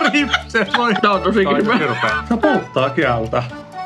Se voi. Tää on tosi kirpeä. Se polttaa kieltä.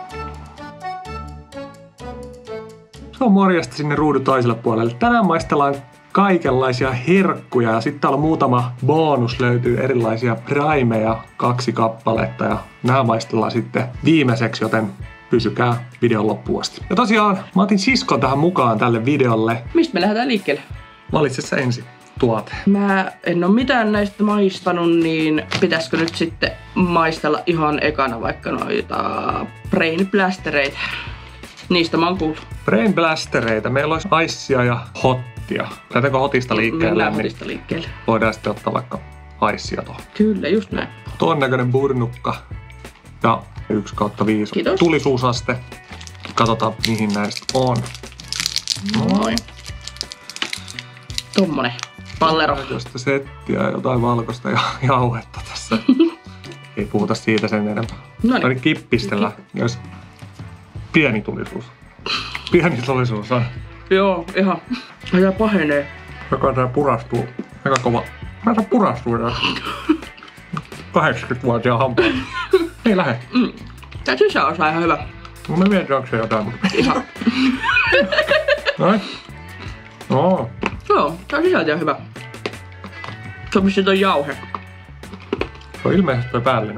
Se on morjesta sinne ruudun toiselle puolelle. Tänään maistellaan kaikenlaisia herkkuja ja sitten täällä on muutama bonus, löytyy erilaisia primeja, 2 kappaletta ja nämä maistellaan sitten viimeiseksi, joten pysykää videon loppuun asti. Ja tosiaan mä otin siskon tähän mukaan tälle videolle. Mistä me lähdetään liikkeelle? Valitse sä ensin tuote. Mä en oo mitään näistä maistanut, niin pitäisikö nyt sitten maistella ihan ekana vaikka noita Brain Blastereita? Niistä mä oon kuullut. Brain Blastereita. Meillä olisi icea ja hottia. Lähdetäänkö hotista liikkeelle? Mennään hotista liikkeelle. Voidaan sitten ottaa vaikka icea tuohon. Kyllä, just näin. Tuon näköinen burnukka. Ja 1/5. Kiitos. Tulisuusaste. Katsotaan mihin näistä on. Noin. Tommonen pallero. Josta settiä ja jotain valkoista ja jauhetta tässä. Ei puhuta siitä sen enempää. Noniin. Kippistellä. Jos pieni tulisuus. Pieni tulisuus on. Joo, ihan. Ja pahenee. Joka tää purastuu. Aika kova. Mä tää purastuu tää. 80-vuotiaan hampaan. Ei lähe. Tää sisäosa on ihan hyvä. Mä mietin, onko se jotain. Ihan. Noin. No. Joo, tää sisältö on hyvä. Se on missä toi jauhe. Se on ilmeisesti toi päällinen.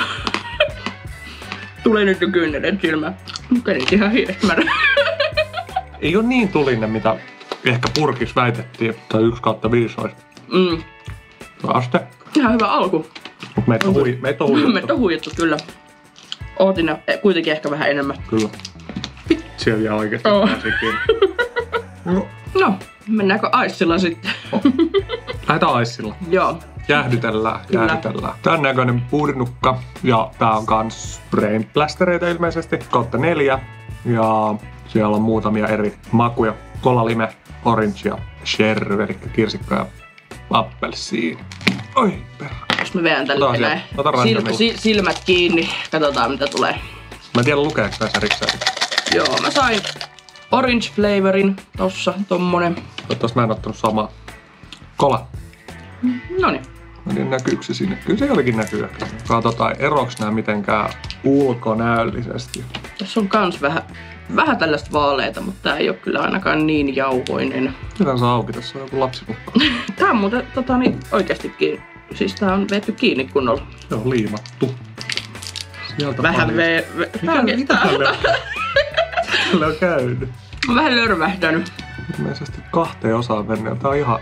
Tulee nyt jo kyyneleet silmään. Kädet ihan hiesmärä. Ei oo niin tulinen, mitä ehkä purkis väitettiin. Tai 1/5 olisi. Aste. Ihan hyvä alku. Mut meitä on huijattu. Meitä on huijattu, kyllä. Ootin kuitenkin ehkä vähän enemmän. Kyllä. Siellä jää oikeesti pääsikin. No, mennäänkö aissilla sitten? Lähdetään aissilla. Joo. Jäähdytellään. Tän näköinen purnukka. Ja tää on kans Brain Blastereita ilmeisesti. /4. Ja siellä on muutamia eri makuja. Kolalime, orange ja sherry, eli kirsikka ja appelsiini. Oi perä. Jos mä vedän tälle näin. Silmät kiinni. Katsotaan mitä tulee. Mä en tiedä lukeeko näissä erikseen. Joo, mä sain orange flavorin tossa, tommonen. Toivottavasti mä en ottanut samaa. Kola. Noniin. Mä en tiedä näkyykö se sinne. Kyllä se jotenkin näkyy. Katsotaan eroks nää mitenkään ulkonäöllisesti. Tässä on kans vähän tällaista vaaleita, mutta tää ei oo kyllä ainakaan niin jauhoinen. Mitä saa auki? Tässä on joku lapsimukka. Tää on muuten oikeastikin. Siis tää on vetty kiinni kunnolla. Se on liimattu. Sieltä vähän Mitä tälle on käynyt? Mä oon vähän lörvähtänyt. Ilmeisesti 2 osaan mennyt. Tää on ihan...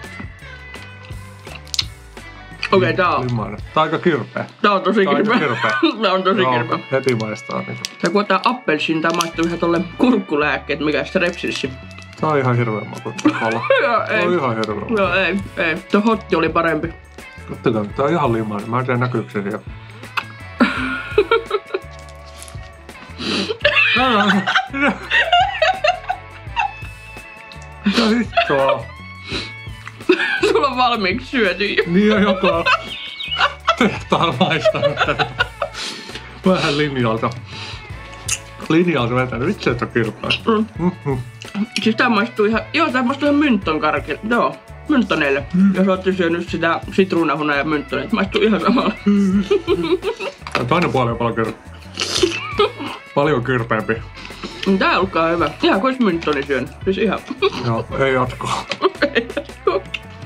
Okei, tää on. Tää on aika kirpeä. Tää on tosi kirpeä. Tää on tosi kirpeä. Heti maistaa niinku. Ja kun ottaa appelsiin, tää maistuu ihan tolle kurkkulääkkeet, mikä strepsilsi. Tää on ihan hirveä maku. Joo, ei. Tää on ihan hirveä maku. Joo, ei. Tuo hotti oli parempi. Katsotaan, tää on ihan limainen. Mä en tiedä näkyykö se siellä. Mitä hittoa? Sulla on valmiiksi syöty jo. Niin on joka tehtaan maistanut tätä. Vähän linjalta. Linjalta vetänyt. Vitsi, että on kirpaa. Siis tää maistuu ihan... Joo, tää maistuu ihan mynttonkarkille. Joo. Mynttoneille. Jos ootte syönyt sitä sitruunahunaa ja mynttoneet, maistuu ihan samalla. Toinen puoli on paljon kirpeämpi. Tää olkaa hyvä. Ihan kuin ois mynttoni syönyt. Siis ihan. Joo, ei jatkoa. Ei jatkoa.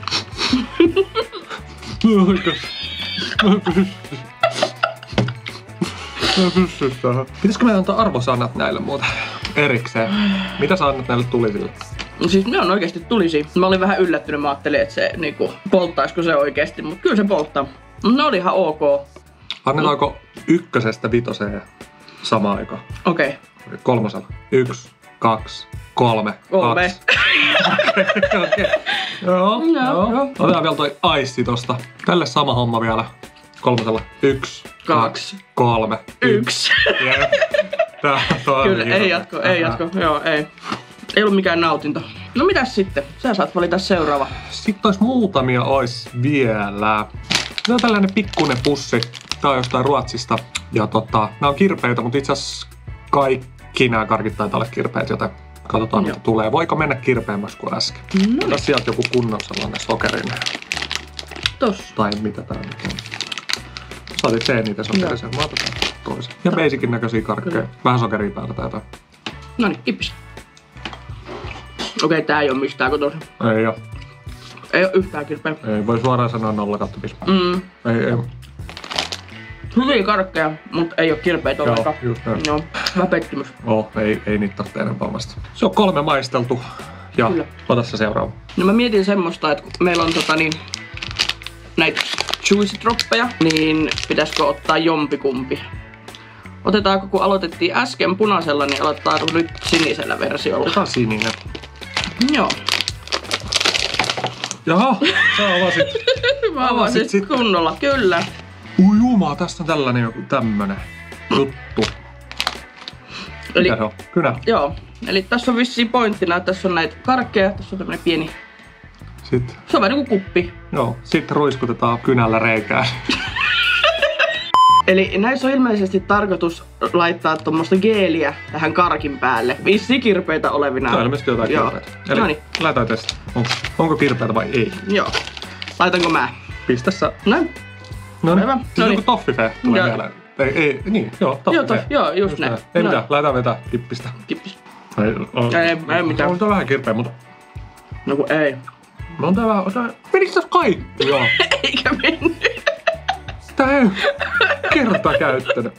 Mä pystyn tähän. Pitäisikö meidän antaa arvosanat näille muuten erikseen? Mitä sä annat näille tulisille? Siis ne on oikeesti tulisia. Mä olin vähän yllättynyt, mä ajattelin, että se niinku polttaisiko se oikeesti, mutta kyllä se polttaa. Ne oli ihan ok. Annetaanko 1-5 samaan aikaan? Okei. 3. 1, 2, 3. 3. Okei. Joo. Otetaan vielä toi aissi tosta. Tälle sama homma vielä. 3. 1, 2, 3, 1. Tää on kyllä, ei jatko. Joo, ei. Ei ollut mikään nautinto. No mitäs sitten? Sä saat valita seuraava. Sitten muutamia vielä. Tää on tällainen pikkuinen pussi. Tää on jostain Ruotsista. Ja nää on kirpeitä, mutta itse asiassa kaikki nämä karkit taitaa olla kirpeitä, joten katsotaan mitä tulee. Voiko mennä kirpeämmäksi kuin äsken? Ota sieltä joku kunnon sellainen sokerinen. Tossa. Tai mitä tää nyt on. Otit sen niitä sokerisia. Mä otan toisen. Ja basicin näköisiä karkkeja. Vähän sokeria päällä tai jotain. Noniin, kippis. Okei, tää ei oo mistään kotoisin. Ei oo. Ei oo yhtään kirpeä. Ei, voi suoraan sanoa 0/5. Ei. Hyviä karkkeja, mutta ei oo kirpeitä ollenkaan. Joo, just näin. Joo, vähän pettymys. Ei niitä tarvitse enempää omasta. Se on 3 maisteltu. Ja Kyllä. ota se seuraava. No mä mietin semmoista, että kun meillä on näitä juicy droppeja, niin pitäisikö ottaa jompikumpi? Otetaanko, kun aloitettiin äsken punaisella, niin aloitetaanko nyt sinisellä versiolla? Otetaan sininen. Joo. Jaha, sä avasit. Mä avasin sit kunnolla, kyllä. Jumala, tässä on tällainen joku tämmönen juttu. Eli, Mikä se on? Kynä. joo. Eli tässä on vissiin pointtina, että tässä on näitä karkkeja, tässä on tämmönen pieni. Sitten, Se on vähän niinku kuppi. joo, sitten ruiskutetaan kynällä reikään. Eli näissä on ilmeisesti tarkoitus laittaa tuommoista geeliä tähän karkin päälle. Vissiin kirpeitä olevina. Tämä on ilmeisesti jotain Joo. kirpeitä. Eli Noniin. lähdetään testiin. Onko kirpeitä vai ei? Joo. Laitanko mä? Pistä sä. Näin. No niin. Hyvä. Siis Noniin. joku toffifee tulee Joo. mieleen. Ei, niin, joo, toffifee. Joo, just näin. Ei Noin. mitään, lähdetään vetää kippistä. Kippis. Ei mitään. On tää vähän kirpeä, mutta... No kun ei. On tää vähän... Menikö tässä kaikki? Joo. Eikä mennyt. Tää ei kertaa käyttänyt.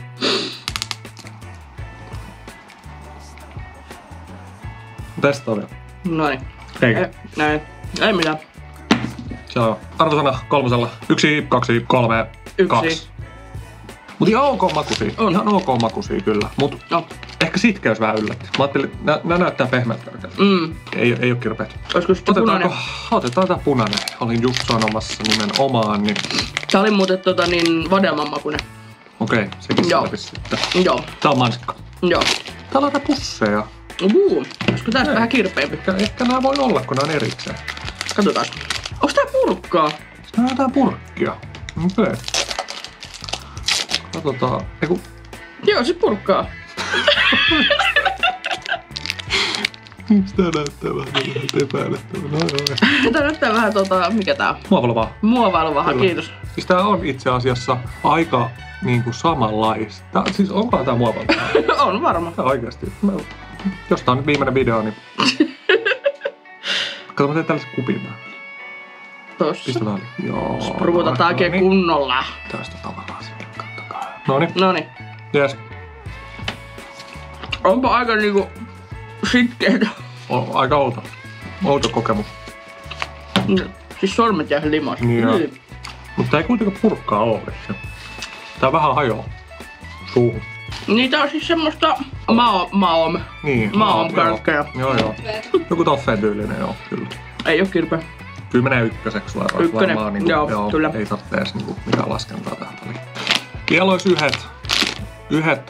Testaa vielä. Noin. Eikä. Näin. Ei mitään. Se on arvosana 3. 1, 2, 3, 2. Yksi. Mut ihan ok makuisia. On. Ihan ok makuisia kyllä. Mut No. ehkä sitkeys vähän yllätti. Mä ajattelin, nää näyttää pehmeät karkeat. Ei oo kirpeät. Olisiko sitten punainen? Otetaan tää punainen. Olin just sanomassa nimenomaan, niin... Tää oli muuten vadelman makuinen. Okei, sekin Joo. selvisi sitten. Joo. Tää on mansikka. Joo. Täällä on tää pusseja. Olisiko tää vähän kirpeämpi? Ehkä nää voi olla, kun nää on erikseen. Katsotaan. Onks tää purkkaa? Nää on tää purkkia. Okei. Katsotaan. Eiku... Joo, se purkkaa. Miksi tää näyttää vähän epäilyttävää? No joo. Tää näyttää vähän mikä tää on? Muovalavaa. Muovailuvaha, Kyllä. kiitos. Siis tää on itse asiassa aika niinku samanlaista. Siis onkohan tää muovalavaa? On varma. Tää oikeesti. Jos tää on nyt viimeinen video, niin... Kato, mä teen tällaisen kupin vähän. Tossa. Pistetään. Joo. Spruutataan oikein kunnolla. Tästä tavaraa sitten, kattokaa. Noniin. Noniin. Jes. Onpa aika niinku sitkeetä. Aika outo kokemus. Siis sormet jää limas. Niin joo. Mutta ei kuitenkaan purkkaa oo. Tää vähän hajoaa suuhun. Niitä on siis semmoista maom. Niin. Maom-karkkeja. Joo. Joku toffeen tyylinen, joo, kyllä. Ei oo kirpeä. Kyllä menee ykköseksi Ykkönen, varmaan. Niin, joo, kyllä. Ei tarvitse edes niin mitään laskentaa tähän väliin. Vielä olisi yhdet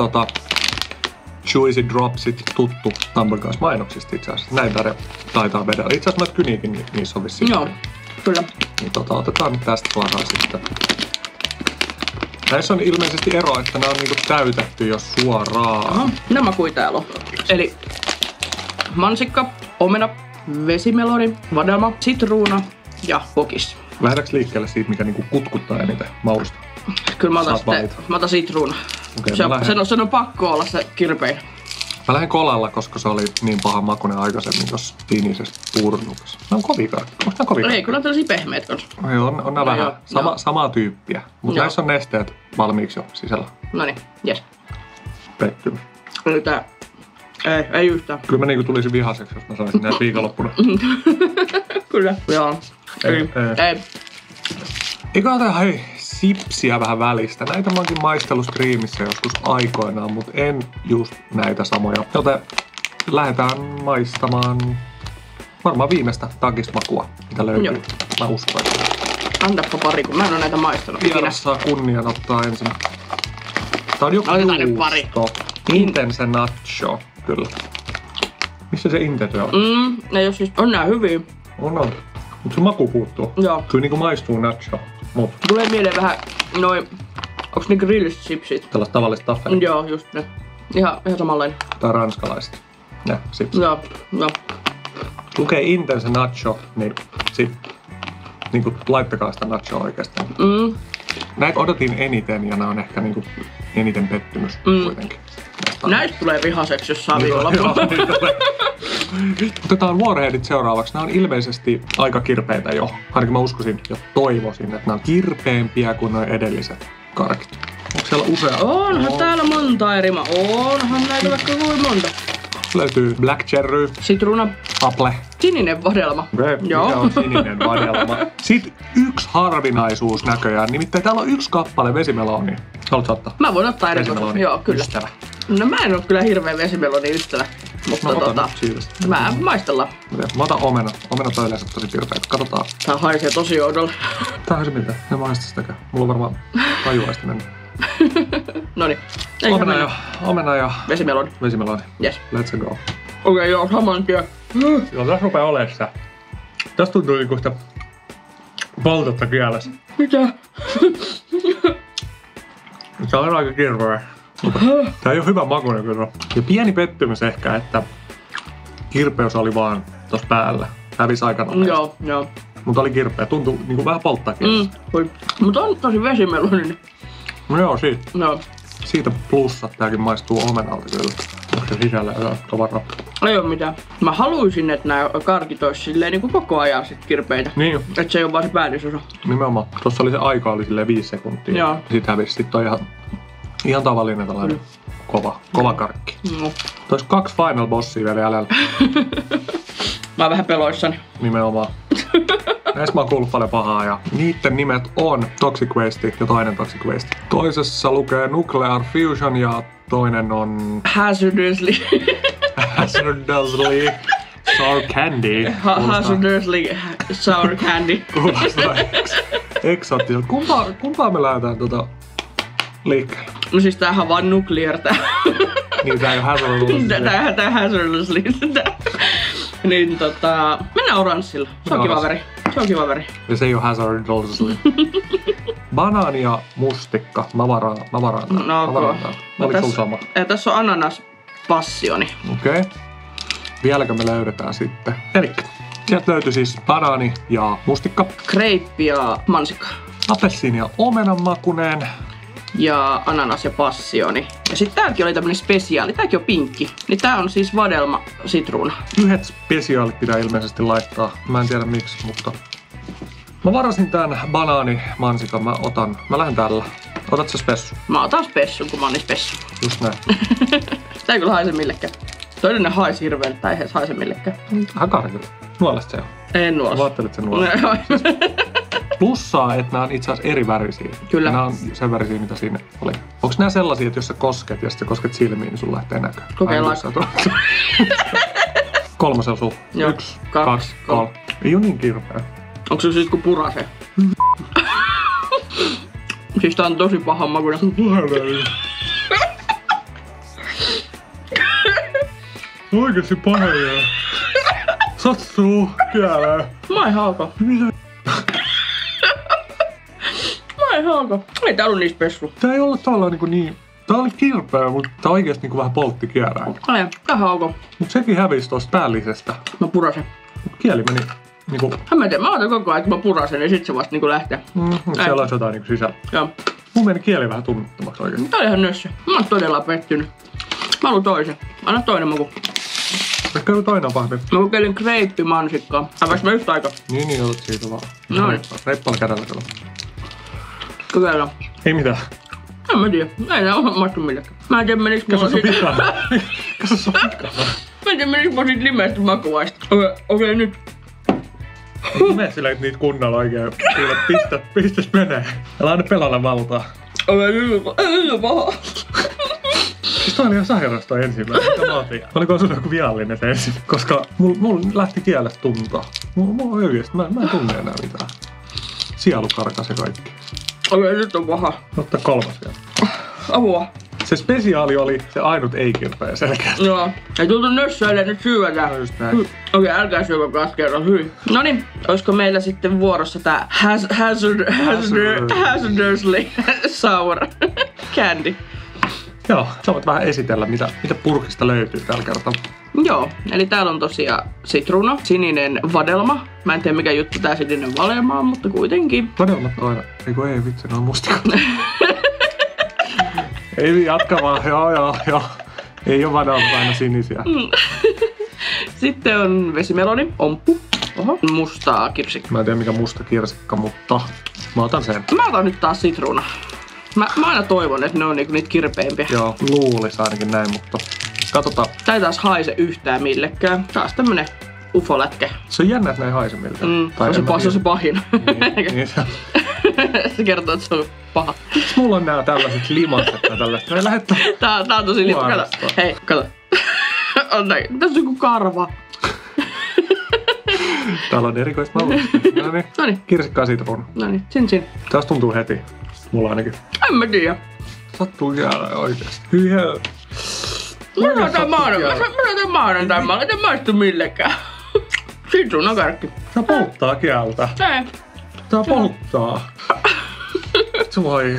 Juicy Dropsit tuttu Tumbleguys mainoksista itse asiassa. Näin taitaa vedellä. Itse asiassa noita kyniäkin niissä on vissiin. Joo, kyllä. Niin otetaan nyt tästä suoraan sitten. Näissä on ilmeisesti ero, että nämä on niinku täytetty jo suoraan. Aha, nämä makuja täällä on. Eli mansikka, omena, vesimeloni, vadelma, sitruuna ja pokis. Lähdetäänkö liikkeelle siitä, mikä niinku kutkuttaa eniten mausta? Kyllä mä otan Saat sitten, valita. mä otan sitruuna. Okei, Sen on pakko olla se kirpein. Mä lähden kolalla, koska se oli niin paha makuinen aikaisemmin tuossa tiinisessä purnukas. Nää on kovia karkkeja. Onko nää kovia Ei, karkkeja? kyllä on tällaisia pehmeät kanssa. Ei, on nää No vähän joo. samaa tyyppiä. Mutta Joo. näissä on nesteet valmiiksi jo sisällä. Noniin, jes. Pettymys. Eli tää. Ei yhtään. Kyllä mä niinku tulisin vihaseksi, jos mä saisin näitä viikonloppuna. Kyllä. Joo. Ei. Eikä ota hei sipsiä vähän välistä. Näitä mä oonkin maistellut striimissä joskus aikoinaan, mutta en just näitä samoja. Joten lähdetään maistamaan varmaan viimeistä takismakua, mitä löytyy. Joo. Mä uskon. Antappa pari, kun mä en oo näitä maistanut ikinä. Vieras saa kunnian ottaa ensin. Tää on joku Otetaan nyt pari. juusto. Intense nacho, kyllä. Missä se intense on? Ne jos siis on nää hyviä. On. Mut se maku puuttuu. Joo. Kyllä niinku maistuu nacho. Mut Tulee mieleen vähän onks ne grilliset chipsit? tällaista tavallista taffelia. Joo, just ne. Ihan samanlainen. Tai ranskalaiset. Ne, sit. Joo. Lukee intense nacho, niin sit niinku laittakaa sitä nachoa oikeastaan. Näitä odotin eniten ja nämä on ehkä niinku eniten pettymys kuitenkin. Näistä tulee vihaseksi, jos saa viikolla. Otetaan Warheadit seuraavaksi. Nämä on ilmeisesti aika kirpeitä jo. Ainakin mä uskoisin ja toivoisin, että nämä on kirpeämpiä kuin nuo edelliset karkit. Onko siellä usea? Onhan täällä monta eri onhan näitä vaikka kuin monta. Löytyy Black Cherry, Sitruuna, Apple, sininen vadelma. Joo. Mikä on sininen vadelma. Sitten yksi harvinaisuus näköjään. Nimittäin täällä on yksi kappale vesimelonia. Haluatko ottaa? Mä voin ottaa erikoisesti. Joo, kyllä. Ystävä. No mä en oo kyllä hirveä vesimeloni ystävä. Mutta mä maistellaan. Mä otan omena. Omenat on yleensä tosi kirpeät. Katsotaan. Tää haisee tosi oudolle. Tää on se mitä. Ne maista sitäkään. Mulla on varmaan tajuaisti mennyt. Noniin. Omena ja vesimeloni. Vesimeloni. Yes. Let's go. Okei, joo, saman tien. Joo, tässä rupee olemaan sitä. Tästä tuntuu niinku sitä poltotta kielessä. Mitä? Tää on aika kirveä. Tää ei oo hyvä makuinen kyllä. Ja pieni pettymys ehkä, että kirpeys oli vaan tossa päällä. Hävisi aikanaan. Joo. Mutta oli kirpeä. Tuntui niinku vähän polttaa kielessä. Mutta on tosi vesimeloninen. No joo, siitä. No. Siitä plussat tääkin maistuu omenalta kyllä. Onko se sisällä jotain tavaraa? Ei oo mitään. Mä haluisin, että nää karkit ois silleen niinku koko ajan sit kirpeitä. Niin. Et se ei oo vaan se päällysosa. Nimenomaan. Tossa oli se aika oli silleen 5 sekuntia. Joo. Sit hävisi. Sit on ihan tavallinen tällainen kova karkki. Tois 2 final bossia vielä jäljellä. Mä oon vähän peloissani. Nimenomaan. Näistä mä oon kuullut paljon pahaa ja niitten nimet on Toxic Waste ja toinen Toxic Waste. Toisessa lukee Nuclear Fusion ja toinen on Hazardously. Hazardously Sour Candy. Hazardously Sour Candy. Kuulostaa eksoottiselta. Kumpaa me lähdetään liikkeelle? No siis tämähän on vaan nuclear tää. Niin tää ei oo Hazardously. Tää Hazardously. Niin mennään oranssilla. Se on kiva väri. Se on kiva väri. Ja se ei oo Hazardously. Banaani ja mustikka. Mä varaan tää. No ok. Oliko sulla sama? Tässä on ananas passioni. Okei. Vieläkö me löydetään sitten? Elikkä sieltä löytyi siis banaani ja mustikka. Kreippi ja mansikka. Appelsiini ja omenan makuneen. Ja ananas ja passioni. Ja sitten täälläkin oli tämmönen spesiaali. Tääkin on pinkki. Niin tää on siis vadelma sitruuna. Yhdet spesiaalit pitää ilmeisesti laittaa. Mä en tiedä miksi, mutta... Mä varasin tän banaanimansikan. Mä lähden tällä. Otat sä spessu? Mä otan spessun, kun mä oon niin spessu. Just näin. Tää ei kyllä haise millekään. Toinen haisi hirveelle, tää ei edes haise millekään. Vähän karkilla. Nuolesta se on. En nuolesta. Mä ajattelin, että se nuolesta. Plussaa, että nämä on itse asiassa eri värisiä. Kyllä. Nämä on sen värisiä, mitä siinä oli. Onko nämä sellaisia, että jos sä kosket ja sitten kosket silmiin, niin sun lähtee näkö? Kokeillaan. Kolmosella sulla. Joo. 1, 2, 3. Ei oo niin kirpeä. Onko se siis kun purasee? Siis tää on tosi pahan makuinen. Oikeesti pahoja. Sattuu kieleen. Mä en halko. Mitä? Mä en halko. Ei tää ollut niin spessu. Tää ei ollut tavallaan niin... Tää oli kirpeä, mutta tää oikeesti niinku vähän poltti kielään. Ai, tää halko. Mut sekin hävisi tosta päällisestä. Mä purasen. Kieli meni niinku... Mä otan koko ajan, että mä purasen, niin sit se vasta niinku lähtee. Siellä on jotain niinku sisällä. Joo. Mun meni kieli vähän tunnettomaksi oikeesti. Tää oli ihan nössö. Mä oon todella pettynyt. Mä haluun toisen. Anna toinen maku. Ehkä joku toinen on pahvi. Mä kokeilin kreippimansikkaa. Avais mä yhtä aikaa? Niin, otat siitä vaan. Noin. Reippaalla kädellä kyllä. Kokeillaan. Ei mitään. En mä tiedä. Ei nää oo maistu millekään. Mä en tiedä meniks mulla siitä. Kaso pitää. Mä en tiedä meniks mulla siitä limeestä makuvaista. Okei, nyt. Mene sillä niitä kunnolla oikein. Pistes menee. Älä aina pelalla valtaa. Okei, nyt on paha. Siis toi oli ihan sairaus toi ensimmäinen. Mitä mä otin? Oliko sun joku viallinen se ensin? Koska mulla lähti kielestä tuntua. Mulla on oikeesti. Mä en tunne enää mitään. Sielu karkas ja kaikki. Okei, nyt on paha. Otta kolmas vielä. Apua. Se spesiaali oli se ainut ei-kirpeä selkeästi. Joo. Ei tultu nössöille, nyt syödään. No just näin. Okei, älkää syökö kaksi kerran. Hyi. Noniin, olisiko meillä sitten vuorossa tää Hazardously Sour Candy? Joo, sä voit vähän esitellä, mitä purkista löytyy tällä kertaa. Joo, eli täällä on tosiaan sitruuna, sininen vadelma. Mä en tiedä mikä juttu tää sininen vadelma on, mutta kuitenkin. Vadelmat on aina. Ei vitsi, ne on mustikot. Ei jatka vaan, joo. Ei oo vadelmat aina sinisiä. Sitten on vesimeloni, omppu. Oho, mustaa kirsikkaa. Mä en tiedä mikä musta kirsikka, mutta mä otan sen. Mä otan nyt taas sitruuna. Mä aina toivon, että ne on niinku niitä kirpeimpiä. Joo, luulis ainakin näin, mutta katsotaan. Tää ei taas haise yhtään millekään. Taas tämmönen ufolätkä. Se on jännä, että ne ei haise miltään. Se on se pahin. Niin se. Se kertoo, että se on paha. Miksi mulla on nää tällaiset limaset ja tällaiset? Me lähdetään. Tää on tosi lima. Kato. Hei, kato. On näin. Tässä on joku karva. Täällä on erikoista maua. Noniin. Kirsikkaa sitruuna. Noniin, sin. Tästä tuntuu heti. Mulla ainakin. En mä tiedä. Sattuu jäällä oikeesti. Hyvä. Mä otan maanantai. Mä en maistu millekään. Sitruunakarkki. Tää polttaa kieltä. Ei. Tää polttaa. Voi.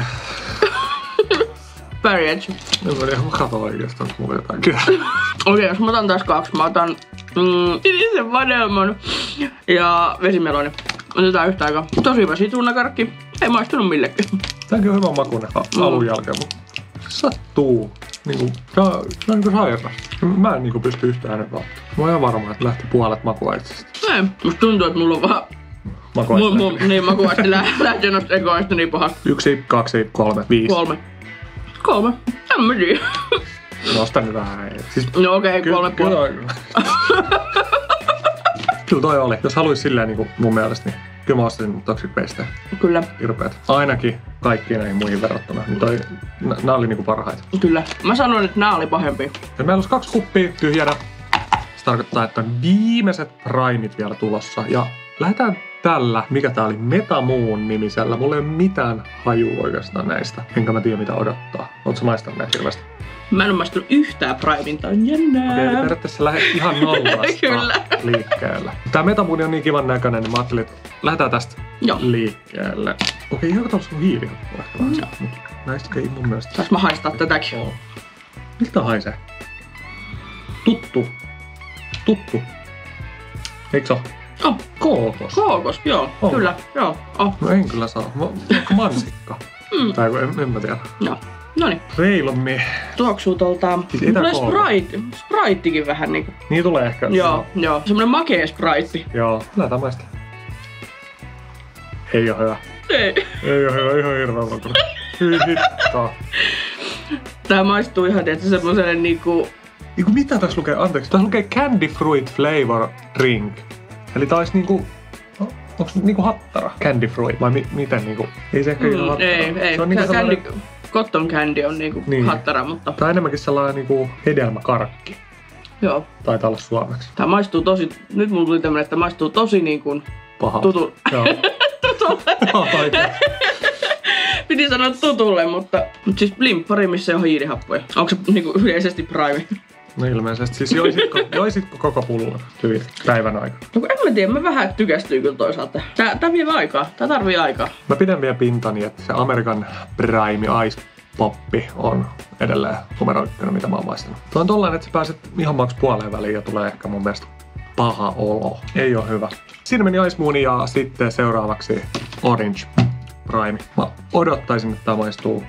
Pärjätsä. Mä katon oikeastaan, että mulla on jotain kieltä. Okei, jos mä otan taas 2. Mä otan sinisen vadelman ja vesimeloni. Otetaan yhtä aikaa. Tosi hyvä sitruunakarkki. Ei maistunut millekään. Tääkin on hyvä makuinen alun jälkeen, mutta sattuu. Tää on niinku sairas. Mä en niinku pysty yhtään nyt välttämään. Mä oon ihan varma, että lähti puolet makuaistista. Ei, musta tuntuu, että mulla on vähän makuaisti lähti noista ekoista niin paha. 1, 2, 3, 5. 3. En mä tiedä. Nosta nyt vähän. Siis, no okei, 3 puolella. Kyllä toi oli. Jos haluis silleen niinku mun mielestä, niin kyllä mä ostasin Toxic Waste. Kyllä. Hirveet. Ainakin kaikkiin näihin muihin verrattuna. Nää oli niinku parhaita. Kyllä. Mä sanoin, että nää oli pahempia. Ja meillä olisi 2 kuppia tyhjänä. Se tarkoittaa, että on viimeiset primeit vielä tulossa. Ja lähdetään tällä, mikä tää oli, Metamoon nimisellä. Mulla ei ole mitään hajua oikeastaan näistä. Enkä mä tiedä mitä odottaa. Ootko sä maistanut näitä hirveästi? Mä en oo maistunut yhtään Primein, tää on jännää. Okei, periaatteessa lähdet ihan nollasta Kyllä. liikkeelle. Tää Metamoon on niin kivan näköinen, niin mä ajattelin, että lähdetään tästä liikkeelle. Okei, ihan tuossa on hiilihappoa ehkä vähän. Mut näistä ei mun mielestä. Saas mä haistaa tätäkin? Oo. Miltä haisee? Tuttu. Eiks oo? Oh. Kookos. Joo. Oh. Kyllä, joo. Oh. No en kyllä saa. Onko mansikka? Tai en mä tiedä. Joo. Noniin. Reilummin. Tuoksuu tuolta... Tulee Spritekin vähän niinku. Niin tulee ehkä. Joo. Semmonen makea Sprite. Joo. Lähdetään maistaa. Ei oo hyvä. Ei oo hyvä. Ihan hirveän makuinen. Hyi hittaa. Tää maistuu ihan tietysti semmoselle niinku... Mitä tässä lukee? Anteeksi. Tässä lukee Candy Fruit Flavor Drink. Eli tää ois niinku... Onks niinku hattara? Candy Fruit? Vai miten niinku? Ei se ehkä ihan hattara. Ei. Se on niinku sellainen... Cotton candy on niinku hattara, mutta... Tää on enemmänkin sellainen niinku hedelmäkarkki. Joo. Taitaa olla suomeksi. Tää maistuu tosi... Nyt mulla tuli tämmönen, että maistuu tosi niinku... Paha. Joo. Tutulle. Piti sanoa tutulle, mutta siis blimppari, missä on hiilihappoja. Onko se niinku yleisesti prime? No ilmeisesti. Siis joisitko koko pullon päivän aikana? No en mä tiedä, mä vähän tykästyy kyllä toisaalta. Tää vie aikaa. Tää tarvii aikaa. Mä pidän vielä pintani, että se American Prime Ice Poppi on edelleen numero 1, mitä mä oon maistanut. Tuo on tollainen, että sä pääset ihan maks puoleen väliin ja tulee ehkä mun mielestä paha olo. Ei oo hyvä. Siinä meni Ice Moon ja sitten seuraavaksi Orange Prime. Mä odottaisin, että tää maistuu...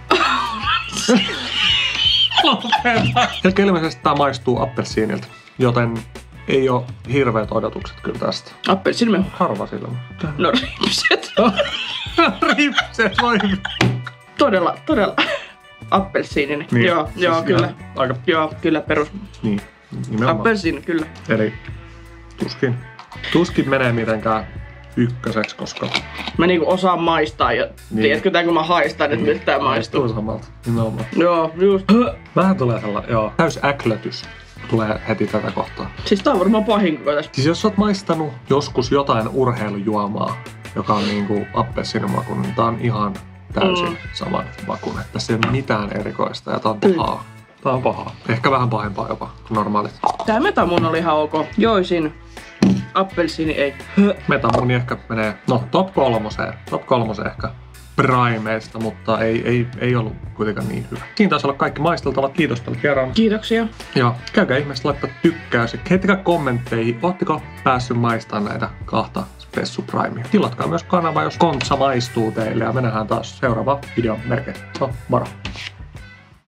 Eli ilmeisesti tää maistuu appelsiinilta, joten ei oo hirveät odotukset kyllä tästä. Appelsiinimehu? Harva silmä. No ripset. Ripset, voi. Todella appelsiininen. Niin, Joo, siis kyllä. Aika... Joo, kyllä perus. Niin, nimenomaan. Appelsiini, kyllä. Eli tuskin menee mitenkään ykköseksi, koska... Mä niinku osaan maistaa ja tiedätkö tää kun mä haistan, että miltä tää maistuu. Maistuu samalta, nimenomaan. Joo, just. Vähän tulee sellainen, täys äklötys tulee heti tätä kohtaa. Siis tää on varmaan pahin koko tästä. Siis jos sä oot maistanut joskus jotain urheilujuomaa, joka on niinku appelsiinimakuinen, niin tää on ihan täysin saman makuinen. Tässä ei ole mitään erikoista ja tää on pahaa. Tää on pahaa. Ehkä vähän pahempaa jopa kuin normaalit. Tää Metamoon oli ihan ok. Joisin. Appelsiini ei. Metamoon ehkä menee, top 3. Top 3 ehkä. primeista, mutta ei ollut kuitenkaan niin hyvä. Siinä taisi olla kaikki maisteltavat. Kiitos tälle kerran. Kiitoksia. Ja käykää ihmeessä laittaa tykkäys ja heittäkää kommentteihin, ootteko päässyt maistamaan näitä kahta Spessu Primea. Tilatkaa myös kanava, jos kontsa maistuu teille ja me nähdään taas seuraava videon merkeissä. Moro!